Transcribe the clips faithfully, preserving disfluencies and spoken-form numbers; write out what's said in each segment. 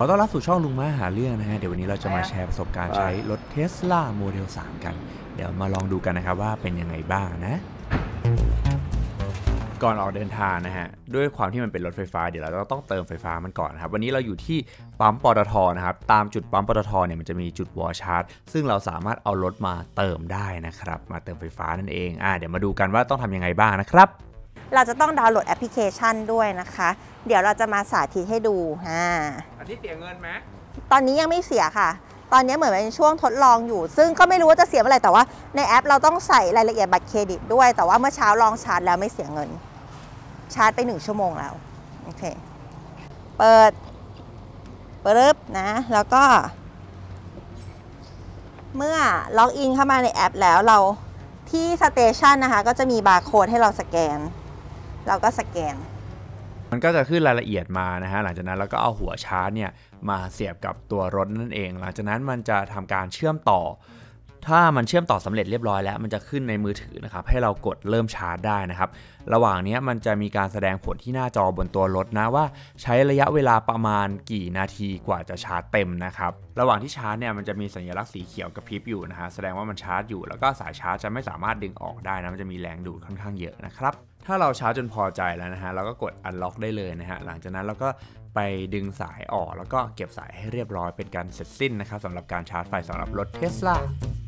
อต้อนรับสู่ช่องลุงม้าหาเรื่องนะฮะเดี๋ยววันนี้เราจะมาแชร์ประสบการณ์ใช้รถ Tesla Model สามกันเดี๋ยวมาลองดูกันนะครับว่าเป็นยังไงบ้างนะก่อนออกเดินทางนะฮะด้วยความที่มันเป็นรถไฟฟ้าเดี๋ยวเราต้องเติมไฟฟ้ามันก่อนนะครับวันนี้เราอยู่ที่ปั๊มปตท.นะครับตามจุดปั๊มปตท.เนี่ยมันจะมีจุดวอลชาร์จซึ่งเราสามารถเอารถมาเติมได้นะครับมาเติมไฟฟ้านั่นเองอ่าเดี๋ยวมาดูกันว่าต้องทำยังไงบ้างนะครับเราจะต้องดาวน์โหลดแอปพลิเคชันด้วยนะคะเดี๋ยวเราจะมาสาธิตให้ดูอ่าอันนี้เสียเงินไหมตอนนี้ยังไม่เสียค่ะตอนนี้เหมือนเป็นช่วงทดลองอยู่ซึ่งก็ไม่รู้ว่าจะเสียเมื่อไหร่แต่ว่าในแอปเราต้องใส่รายละเอียดบัตรเครดิตด้วยแต่ว่าเมื่อเช้าลองชาร์จแล้วไม่เสียเงินชาร์จไปหนึ่งชั่วโมงแล้วโอเคเปิดปึ๊บนะแล้วก็เมื่อล็อกอินเข้ามาในแอปแล้วเราที่สเตชันนะคะก็จะมีบาร์โค้ดให้เราสแกนเราก็สแกนมันก็จะขึ้นรายละเอียดมานะฮะหลังจากนั้นเราก็เอาหัวชาร์จเนี่ยมาเสียบกับตัวรถนั่นเองหลังจากนั้นมันจะทำการเชื่อมต่อถ้ามันเชื่อมต่อสำเร็จเรียบร้อยแล้วมันจะขึ้นในมือถือนะครับให้เรากดเริ่มชาร์จได้นะครับระหว่างนี้มันจะมีการแสดงผลที่หน้าจอบนตัวรถนะว่าใช้ระยะเวลาประมาณกี่นาทีกว่าจะชาร์จเต็มนะครับระหว่างที่ชาร์จเนี่ยมันจะมีสัญลักษณ์สีเขียวกระพริบอยู่นะฮะแสดงว่ามันชาร์จอยู่แล้วก็สายชาร์จจะไม่สามารถดึงออกได้นะมันจะมีแรงดูดค่อนข้างเยอะนะครับถ้าเราชาร์จจนพอใจแล้วนะฮะเราก็กด Unlock ได้เลยนะฮะหลังจากนั้นเราก็ไปดึงสายออกแล้วก็เก็บสายให้เรียบร้อยเป็นการเสร็จสิ้นนะครับสำหรับการชาร์จไฟสำหรับรถ Tesla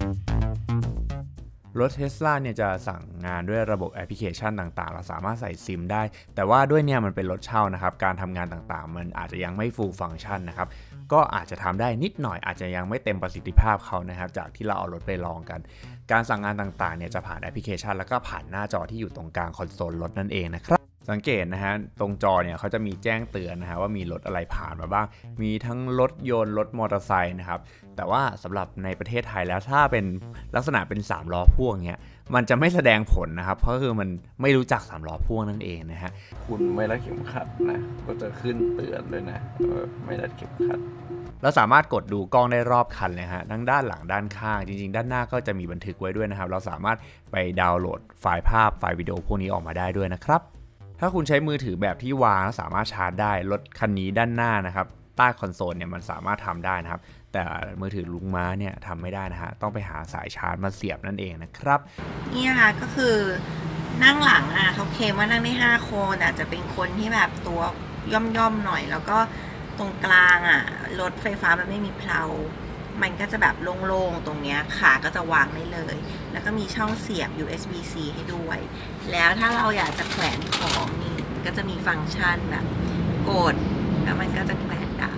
รถ Tesla เนี่ยจะสั่งงานด้วยระบบแอปพลิเคชันต่างๆเราสามารถใส่ซิมได้แต่ว่าด้วยเนี่ยมันเป็นรถเช่านะครับการทำงานต่างๆมันอาจจะยังไม่ full function นะครับก็อาจจะทำได้นิดหน่อยอาจจะยังไม่เต็มประสิทธิภาพเขานะครับจากที่เราเอารถไปลองกันการสั่งงานต่างๆเนี่ยจะผ่านแอปพลิเคชันแล้วก็ผ่านหน้าจอที่อยู่ตรงกลางคอนโซลรถนั่นเองนะครับสังเกตนะฮะตรงจอเนี่ยเขาจะมีแจ้งเตือนนะฮะว่ามีรถอะไรผ่านมาบ้างมีทั้งรถยนต์รถมอเตอร์ไซค์นะครับแต่ว่าสำหรับในประเทศไทยแล้วถ้าเป็นลักษณะเป็นสามล้อพ่วงเนี้ยมันจะไม่แสดงผลนะครับเพราะคือมันไม่รู้จักสามล้อพ่วงนั่นเองนะฮะคุณไม่รัดเข็มขัดนะก็จะขึ้นเตือนเลยนะไม่รัดเข็มขัดเราสามารถกดดูกล้องได้รอบคันเลยฮะทั้งด้านหลังด้านข้างจริงๆด้านหน้าก็จะมีบันทึกไว้ด้วยนะครับเราสามารถไปดาวน์โหลดไฟล์ภาพไฟล์วิดีโอพวกนี้ออกมาได้ด้วยนะครับถ้าคุณใช้มือถือแบบที่วางแล้วสามารถชาร์จได้รถคันนี้ด้านหน้านะครับใต้คอนโซลเนี่ยมันสามารถทำได้นะครับแต่มือถือลุงม้าเนี่ยทำไม่ได้นะฮะต้องไปหาสายชาร์จมาเสียบนั่นเองนะครับนี่ค่ะก็คือนั่งหลังอ่ะเขาเคลมว่านั่งได้ห้าคนอาจจะเป็นคนที่แบบตัวย่อมๆหน่อยแล้วก็ตรงกลางอ่ะรถไฟฟ้ามันไม่มีเพลามันก็จะแบบโล่งๆตรงเนี้ยขาก็จะวางได้เลยแล้วก็มีช่องเสียบ ยู เอส บี ซี ให้ด้วยแล้วถ้าเราอยากจะแขวนของนี่ก็จะมีฟังก์ชันแบบกดแล้วมันก็จะแขวนได้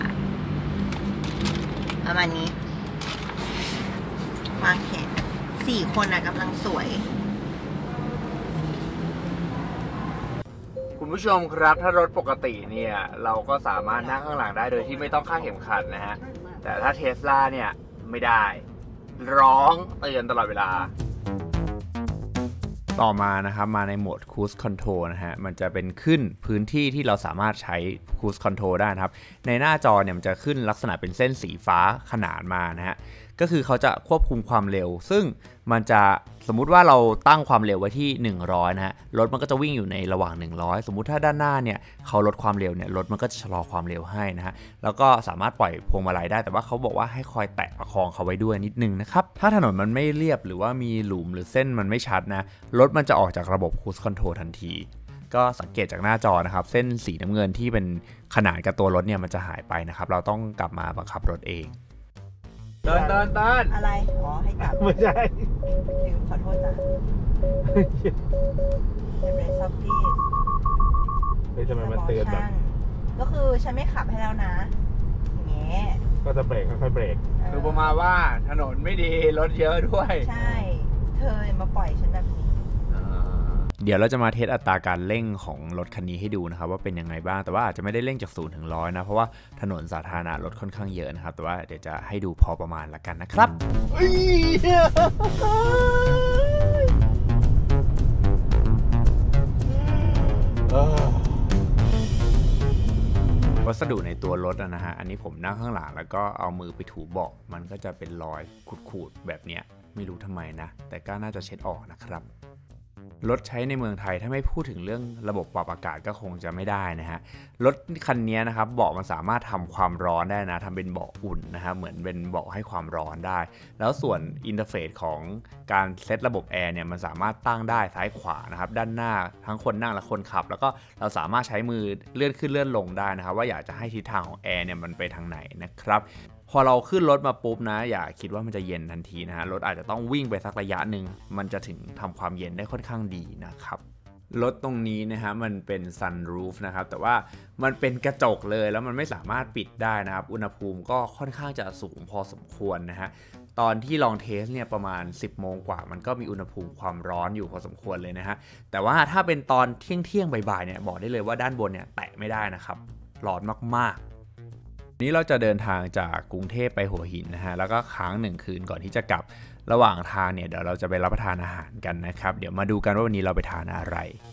ประมาณนี้วางแขนสี่คนอ่ะกำลังสวยคุณผู้ชมครับถ้ารถปกติเนี่ยเราก็สามารถนั่งข้างหลังได้โดยที่ไม่ต้องคาดเข็มขัดนะฮะแต่ถ้า Tesla เนี่ยไม่ได้ร้องเตือนตลอดเวลาต่อมานะครับมาในโหมด Cruise Control นะฮะมันจะเป็นขึ้นพื้นที่ที่เราสามารถใช้ Cruise Control ได้นะครับในหน้าจอเนี่ยมันจะขึ้นลักษณะเป็นเส้นสีฟ้าขนานมานะฮะก็คือเขาจะควบคุมความเร็วซึ่งมันจะสมมุติว่าเราตั้งความเร็วไว้ที่หนึ่งร้อยนะฮะรถมันก็จะวิ่งอยู่ในระหว่างหนึ่งร้อยสมมุติถ้าด้านหน้าเนี่ยเขาลดความเร็วเนี่ยรถมันก็จะชะลอความเร็วให้นะฮะแล้วก็สามารถปล่อยพวงมาลัยได้แต่ว่าเขาบอกว่าให้คอยแตะประคองเขาไว้ด้วยนิดนึงนะครับถ้าถนนมันไม่เรียบหรือว่ามีหลุมหรือเส้นมันไม่ชัดนะรถมันจะออกจากระบบ Cruise Control ทันทีก็สังเกตจากหน้าจอนะครับเส้นสีน้ำเงินที่เป็นขนาดกับตัวรถเนี่ยมันจะหายไปนะครับเราต้องกลับมาบังคับรถเองเดินเดินเดินอะไรอ๋อให้กลับไม่ใช่ลืมขอโทษจ้ะเป็นเรซับตี้เฮ้ยทำไมมันเตือนแบบก็คือฉันไม่ขับให้แล้วนะอย่างเงี้ยก็จะเบรกค่อยๆเบรกคือประมาณว่าถนนไม่ดีรถเยอะด้วยใช่เธอมาปล่อยฉันแบบนี้เดี๋ยวเราจะมาเทสอัตราการเร่งของรถคันนี้ให้ดูนะครับว่าเป็นยังไงบ้างแต่ว่าอาจจะไม่ได้เร่งจากศูนย์ถึงร้อยนะเพราะว่าถนนสาธารณะรถค่อนข้างเยอะนะครับแต่ว่าเดี๋ยวจะให้ดูพอประมาณละกันนะครับวัสดุในตัวรถนะฮะอันนี้ผมนั่งข้างหลังแล้วก็เอามือไปถูเบาะมันก็จะเป็นรอยขูดๆแบบเนี้ยไม่รู้ทำไมนะแต่ก็น่าจะเช็ดออกนะครับรถใช้ในเมืองไทยถ้าไม่พูดถึงเรื่องระบบปรับอากาศก็คงจะไม่ได้นะฮะรถคันนี้นะครับเบาะมันสามารถทำความร้อนได้นะทำเป็นเบาะอุ่นนะครับเหมือนเป็นเบาะให้ความร้อนได้แล้วส่วนอินเทอร์เฟซของการเซตระบบแอร์เนี่ยมันสามารถตั้งได้ซ้ายขวานะครับด้านหน้าทั้งคนนั่งและคนขับแล้วก็เราสามารถใช้มือเลื่อนขึ้นเลื่อนลงได้นะครับว่าอยากจะให้ทิศทางของแอร์เนี่ยมันไปทางไหนนะครับพอเราขึ้นรถมาปุ๊บนะอย่าคิดว่ามันจะเย็นทันทีนะฮะรถอาจจะต้องวิ่งไปสักระยะหนึ่งมันจะถึงทำความเย็นได้ค่อนข้างดีนะครับรถตรงนี้นะฮะมันเป็น sunroof นะครับแต่ว่ามันเป็นกระจกเลยแล้วมันไม่สามารถปิดได้นะครับอุณหภูมิก็ค่อนข้างจะสูงพอสมควรนะฮะตอนที่ลองเทสเนี่ยประมาณสิบโมงกว่ามันก็มีอุณหภูมิความร้อนอยู่พอสมควรเลยนะฮะแต่ว่าถ้าเป็นตอนเที่ยงเที่ยงบ่ายๆเนี่ยบอกได้เลยว่าด้านบนเนี่ยแตะไม่ได้นะครับร้อนมากๆนี้เราจะเดินทางจากกรุงเทพไปหัวหินนะฮะแล้วก็ค้างหนึ่งคืนก่อนที่จะกลับระหว่างทางเนี่ยเดี๋ยวเราจะไปรับประทานอาหารกันนะครับเดี๋ยวมาดูกันว่าวันนี้เราไปทานอะไร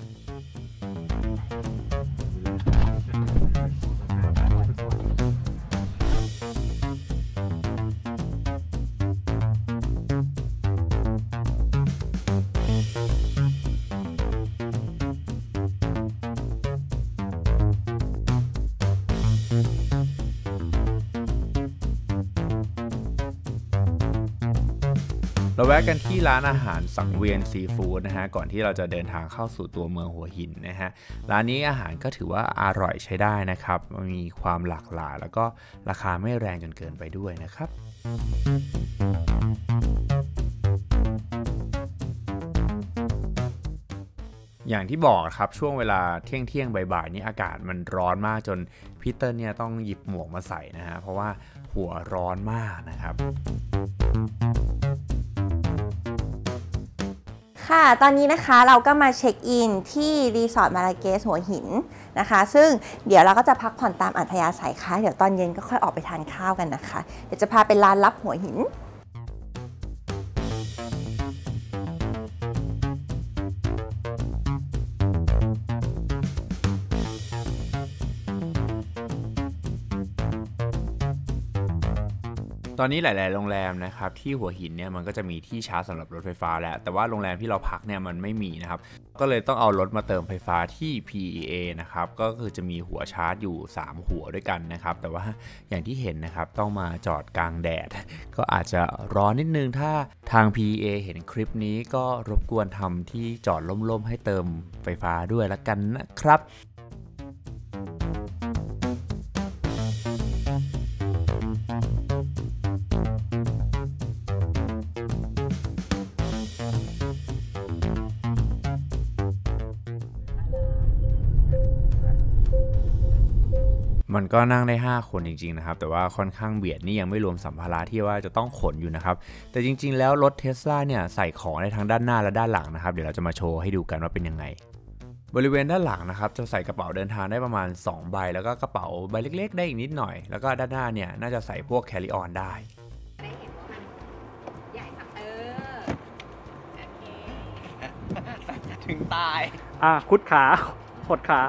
เราแวะกันที่ร้านอาหารสังเวียนซีฟู้ดนะฮะก่อนที่เราจะเดินทางเข้าสู่ตัวเมืองหัวหินนะฮะร้านนี้อาหารก็ถือว่าอร่อยใช้ได้นะครับมีความหลากหลายแล้วก็ราคาไม่แรงจนเกินไปด้วยนะครับอย่างที่บอกครับช่วงเวลาเที่ยงเที่ยงบ่ายๆนี้อากาศมันร้อนมากจนพีเตอร์เนี่ยต้องหยิบหมวกมาใส่นะฮะเพราะว่าหัวร้อนมากนะครับค่ะตอนนี้นะคะเราก็มาเช็คอินที่รีสอร์ทมาราเกสหัวหินนะคะซึ่งเดี๋ยวเราก็จะพักผ่อนตามอัธยาศัยค่ะเดี๋ยวตอนเย็นก็ค่อยออกไปทานข้าวกันนะคะเดี๋ยวจะพาไปร้านลับหัวหินตอนนี้หลายๆโรงแรมนะครับที่หัวหินเนี่ยมันก็จะมีที่ชาร์จสำหรับรถไฟฟ้าแล้วแต่ว่าโรงแรมที่เราพักเนี่ยมันไม่มีนะครับก็เลยต้องเอารถมาเติมไฟฟ้าที่ พี อี เอ นะครับก็คือจะมีหัวชาร์จอยู่สามหัวด้วยกันนะครับแต่ว่าอย่างที่เห็นนะครับต้องมาจอดกลางแดดก็อาจจะร้อนนิดนึงถ้าทาง พี อี เอ เห็นคลิปนี้ก็รบกวนทำที่จอดล่มๆให้เติมไฟฟ้าด้วยละกันนะครับมันก็นั่งได้ห้าคนจริงๆนะครับแต่ว่าค่อนข้างเบียดนี่ยังไม่รวมสัมภาระที่ว่าจะต้องขนอยู่นะครับแต่จริงๆแล้วรถ Tesla เนี่ยใส่ของได้ทั้งด้านหน้าและด้านหลังนะครับเดี๋ยวเราจะมาโชว์ให้ดูกันว่าเป็นยังไงบริเวณด้านหลังนะครับจะใส่กระเป๋าเดินทางได้ประมาณสองใบแล้วก็กระเป๋าใบเล็กๆได้อีกนิดหน่อยแล้วก็ด้านหน้าเนี่ยน่าจะใส่พวก carry on ได้ได้เห็นว่ามันใหญ่สักเออถึงตายอ่ะคุดขาหดขา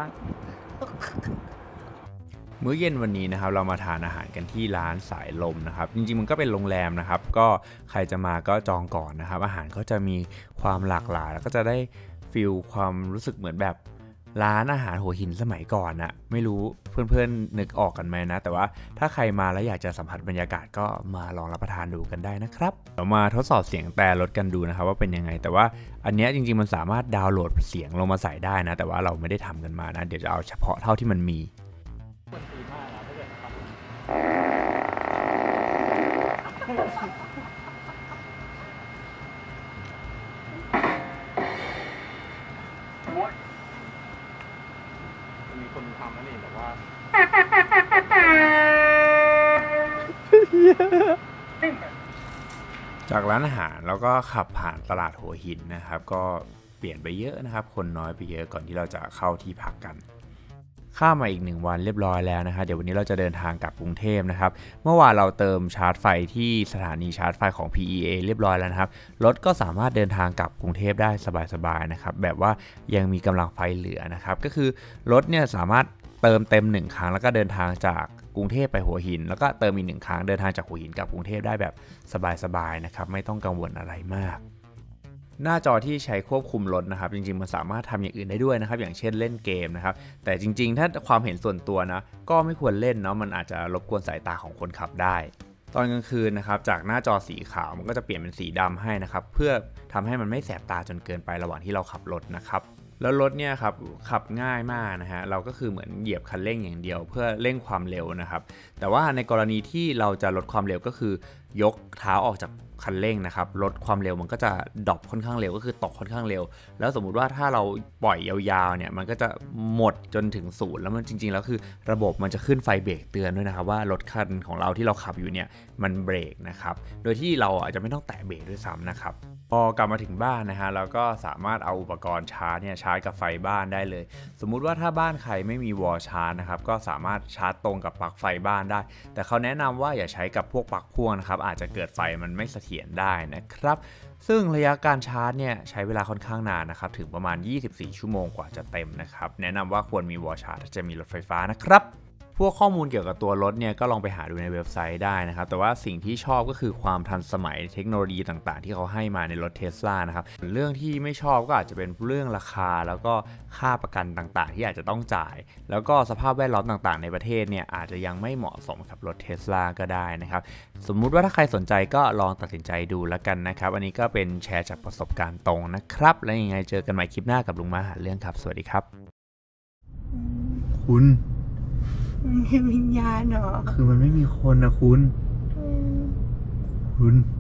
มื้อเย็นวันนี้นะครับเรามาทานอาหารกันที่ร้านสายลมนะครับจริงๆมันก็เป็นโรงแรมนะครับก็ใครจะมาก็จองก่อนนะครับอาหารก็จะมีความหลากหลายแล้วก็จะได้ฟีลความรู้สึกเหมือนแบบร้านอาหารหัวหินสมัยก่อนนะไม่รู้เพื่อนๆนึกออกกันไหมนะแต่ว่าถ้าใครมาแล้วอยากจะสัมผัสบรรยากาศก็มาลองรับประทานดูกันได้นะครับเรามาทดสอบเสียงแต่รถกันดูนะครับว่าเป็นยังไงแต่ว่าอันนี้จริงๆมันสามารถดาวน์โหลดเสียงลงมาใส่ได้นะแต่ว่าเราไม่ได้ทำกันมานะเดี๋ยวจะเอาเฉพาะเท่าที่มันมีมีคนทำนั่นเองแต่ว่าจากร้านอาหารแล้วก็ขับผ่านตลาดหัวหินนะครับก็เปลี่ยนไปเยอะนะครับคนน้อยไปเยอะก่อนที่เราจะเข้าที่พักกันข้ามมาอีกหนึ่งวันเรียบร้อยแล้วนะครับเดี๋ยววันนี้เราจะเดินทางกลับกรุงเทพนะครับเมื่อวานเราเติมชาร์จไฟที่สถานีชาร์จไฟของ พี อี เอ เรียบร้อยแล้วนะครับรถก็สามารถเดินทางกลับกรุงเทพได้สบายๆนะครับแบบว่ายังมีกำลังไฟเหลือนะครับก็คือรถเนี่ยสามารถเติมเต็มหนึ่งครั้งแล้วก็เดินทางจากกรุงเทพไปหัวหินแล้วก็เติมอีกหนึ่งครั้งเดินทางจากหัวหินกลับกรุงเทพได้แบบสบายๆนะครับไม่ต้องกังวลอะไรมากหน้าจอที่ใช้ควบคุมรถนะครับจริงๆมันสามารถทำอย่างอื่นได้ด้วยนะครับอย่างเช่นเล่นเกมนะครับแต่จริงๆถ้าความเห็นส่วนตัวนะก็ไม่ควรเล่นเนาะมันอาจจะรบกวนสายตาของคนขับได้ตอนกลางคืนนะครับจากหน้าจอสีขาวมันก็จะเปลี่ยนเป็นสีดำให้นะครับเพื่อทำให้มันไม่แสบตาจนเกินไประหว่างที่เราขับรถนะครับแล้วรถเนี่ยครับขับง่ายมากนะฮะเราก็คือเหมือนเหยียบคันเร่งอย่างเดียวเพื่อเร่งความเร็วนะครับแต่ว่าในกรณีที่เราจะลดความเร็วก็คือยกเท้าออกจากคันเร่งนะครับลดความเร็วมันก็จะดรอปค่อนข้างเร็วก็คือตกค่อนข้างเร็วแล้วสมมุติว่าถ้าเราปล่อยยาวๆเนี่ยมันก็จะหมดจนถึงศูนย์แล้วมันจริงๆแล้วคือระบบมันจะขึ้นไฟเบรกเตือนด้วยนะครับว่ารถคันของเราที่เราขับอยู่เนี่ยมันเบรกนะครับโดยที่เราอาจจะไม่ต้องแตะเบรกด้วยซ้ำนะครับพอกลับมาถึงบ้านนะฮะเราก็สามารถเอาอุปกรณ์ชาร์จเนี่ยชาร์จกับไฟบ้านได้เลยสมมุติว่าถ้าบ้านใครไม่มีวอลชาร์จนะครับก็สามารถชาร์จตรงกับปลั๊กไฟบ้านได้แต่เขาแนะนำว่าอย่าใช้กับพวกปลั๊กพ่วงนะครับอาจจะเกิดไฟมันไม่เสถียรได้นะครับซึ่งระยะการชาร์จเนี่ยใช้เวลาค่อนข้างนานนะครับถึงประมาณยี่สิบสี่ชั่วโมงกว่าจะเต็มนะครับแนะนำว่าควรมีวอลชาร์จถ้าจะมีรถไฟฟ้านะครับพวกข้อมูลเกี่ยวกับตัวรถเนี่ยก็ลองไปหาดูในเว็บไซต์ได้นะครับแต่ว่าสิ่งที่ชอบก็คือความทันสมัยเทคโนโลยีต่างๆที่เขาให้มาในรถ Tesla นะครับเรื่องที่ไม่ชอบก็อาจจะเป็นเรื่องราคาแล้วก็ค่าประกันต่างๆที่อาจจะต้องจ่ายแล้วก็สภาพแวดล้อมต่างๆในประเทศเนี่ยอาจจะยังไม่เหมาะสมกับรถ Tesla ก็ได้นะครับสมมุติว่าถ้าใครสนใจก็ลองตัดสินใจดูแล้วกันนะครับอันนี้ก็เป็นแชร์จากประสบการณ์ตรงนะครับแล้วยังไงเจอกันใหม่คลิปหน้ากับลุงมาหาเรื่องครับสวัสดีครับคุณมีวิญญาณเหรอคือมันไม่มีคนนะคุณคุณ